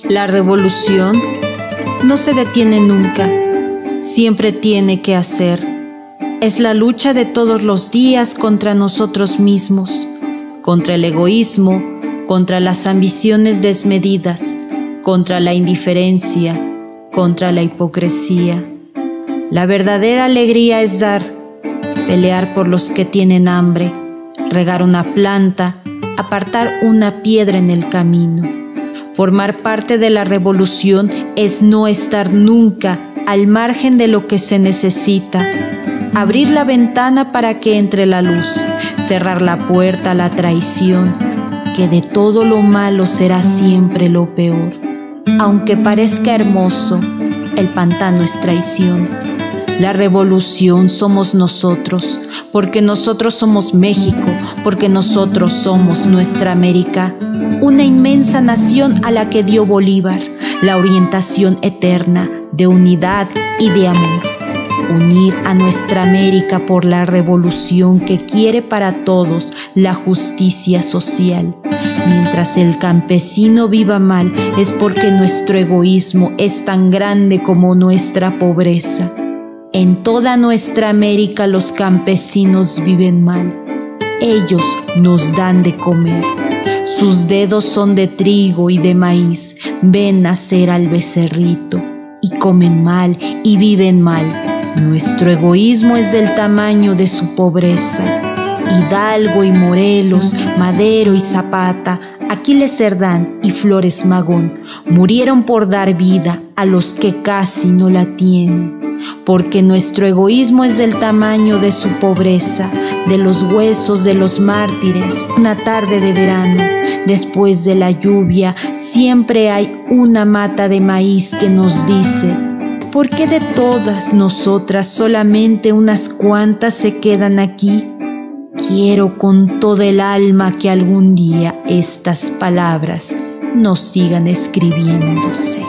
La revolución no se detiene nunca, siempre tiene que hacer. Es la lucha de todos los días contra nosotros mismos, contra el egoísmo, contra las ambiciones desmedidas, contra la indiferencia, contra la hipocresía. La verdadera alegría es dar, pelear por los que tienen hambre, regar una planta, apartar una piedra en el camino. Formar parte de la revolución es no estar nunca al margen de lo que se necesita, abrir la ventana para que entre la luz, cerrar la puerta a la traición, que de todo lo malo será siempre lo peor. Aunque parezca hermoso, el pantano es traición. La revolución somos nosotros, porque nosotros somos México, porque nosotros somos nuestra América, una inmensa nación a la que dio Bolívar la orientación eterna de unidad y de amor. Unir a nuestra América por la revolución que quiere para todos la justicia social. Mientras el campesino viva mal, es porque nuestro egoísmo es tan grande como nuestra pobreza. En toda nuestra América los campesinos viven mal. Ellos nos dan de comer. Sus dedos son de trigo y de maíz. Ven nacer al becerrito y comen mal y viven mal. Nuestro egoísmo es del tamaño de su pobreza. Hidalgo y Morelos, Madero y Zapata, Aquiles Cerdán y Flores Magón murieron por dar vida a los que casi no la tienen. Porque nuestro egoísmo es del tamaño de su pobreza, de los huesos de los mártires. Una tarde de verano, después de la lluvia, siempre hay una mata de maíz que nos dice: ¿por qué de todas nosotras solamente unas cuantas se quedan aquí? Quiero con toda el alma que algún día estas palabras no sigan escribiéndose.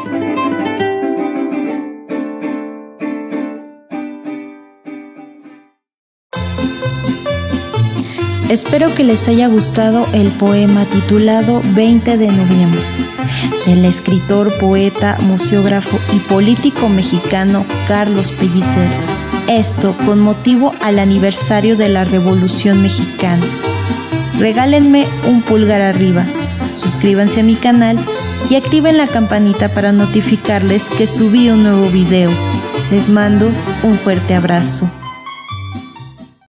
Espero que les haya gustado el poema titulado 20 de noviembre, del escritor, poeta, museógrafo y político mexicano Carlos Pellicer. Esto con motivo al aniversario de la Revolución Mexicana. Regálenme un pulgar arriba, suscríbanse a mi canal y activen la campanita para notificarles que subí un nuevo video. Les mando un fuerte abrazo.